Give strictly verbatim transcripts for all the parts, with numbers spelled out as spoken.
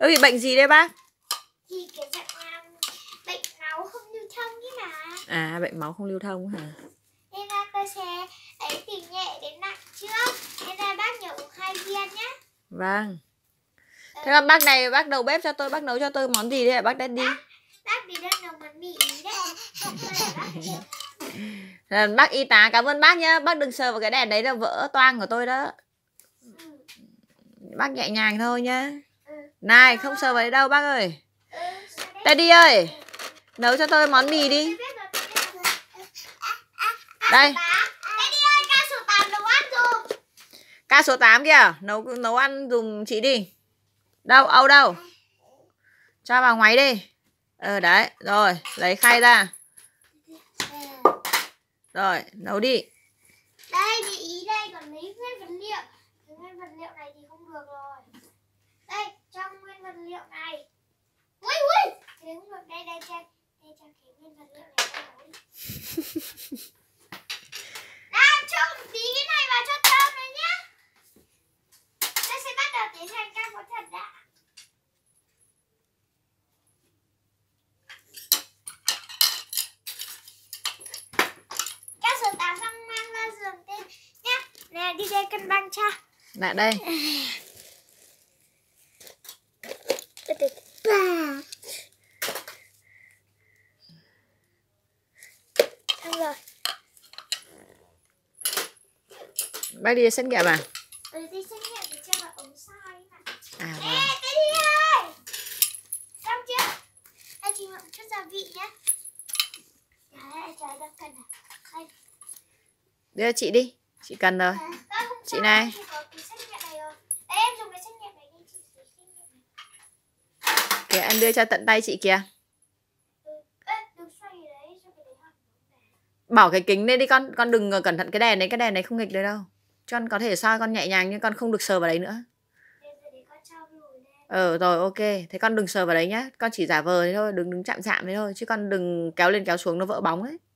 Bác bị bệnh gì đấy bác? Thì cái dạng um, bệnh máu không lưu thông ý mà. À, bệnh máu không lưu thông hả? Nên là tôi sẽ ấy từ nhẹ đến nặng trước. Nên là bác nhớ uống hai viên nhé. Vâng. Thế là bác này, bác đầu bếp cho tôi, bác nấu cho tôi món gì đấy hả bác Daddy? Bác, bác đi đơn nấu món mì ý đấy. À, bác y tá cảm ơn bác nhá. Bác đừng sờ vào cái đèn đấy là vỡ toang của tôi đó. Ừ. Bác nhẹ nhàng thôi nhá. Ừ. Này, không sờ vào đấy đâu bác ơi. Ừ, Daddy ơi, nấu cho tôi món mì đi. Đây. Daddy ơi, ca số tám nấu ăn dùm. Ca số tám kìa, nấu nấu ăn dùm chị đi. Đâu, Âu đâu? Cho vào ngoáy đi. Ờ đấy, rồi, lấy khay ra. Rồi, nấu đi. Đây, để ý đây, còn lấy nguyên vật liệu. Cái nguyên vật liệu này thì không được rồi. Đây, trong nguyên vật liệu này. Ui, ui. Thế không được, đây, đây, đây. Đây, cho cái nguyên vật liệu này ra nấu đi. Nào, cho một tí cái này vào cho thơm này nhá. Tôi sẽ bắt đầu tiến hành các phẫu thuật đã. Các số tám xong mang ra giường tên nhá. Nè, đi đây cân băng cho. Lại đây. Xong rồi. Bác đi xét nghiệm à? Ừ, đi xét nghiệm để cho vào ống soi mà. À Ê, vâng. cái đi ơi. Xong chưa? Đây, chị mượn chút gia vị nhé. Đấy, trời đang cần à? Đây. Đưa chị đi. Chị cần rồi. À, chị này. Chị có cái xét nghiệm này rồi. Đấy, em dùng cái xét nghiệm này đi. Chị xét nghiệm này. Kìa, em đưa cho tận tay chị kìa. Ừ. Ê, đừng xoay đấy, cho cái đấy hỏng. Bỏ cái kính lên đi con. Con đừng cẩn thận cái đèn đấy. Cái đèn này không nghịch đấy đâu. Con có thể soi con nhẹ nhàng nhưng con không được sờ vào đấy nữa. Ờ rồi ok. Thế con đừng sờ vào đấy nhá. Con chỉ giả vờ thế thôi. Đừng đứng chạm chạm thế thôi. Chứ con đừng kéo lên kéo xuống nó vỡ bóng ấy.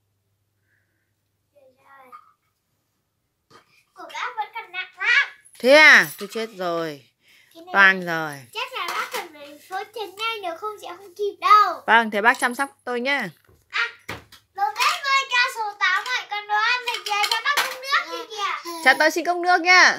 Của bác vẫn còn nặng lắm. Thế à? Tôi chết rồi. Toang rồi. Chắc là bác cần phải phẫu thuật ngay, nếu không sẽ không kịp đâu. Vâng, thế bác chăm sóc tôi nhá. À, đồ bếp ơi, ca số tám lại cần đồ ăn này kìa, cho bác cốc nước đi kìa. Cho tôi xin cốc nước nhá.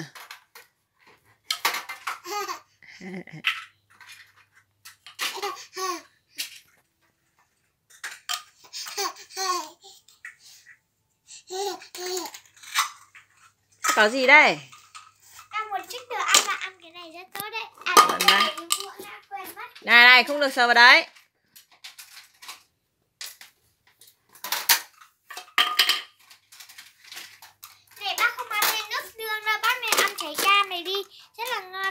Có gì đây? Ăn một chút đồ ăn và ăn cái này rất tốt đấy. À, Vâng, cái này đúng đã quên mất. Này này, không được sờ vào đấy.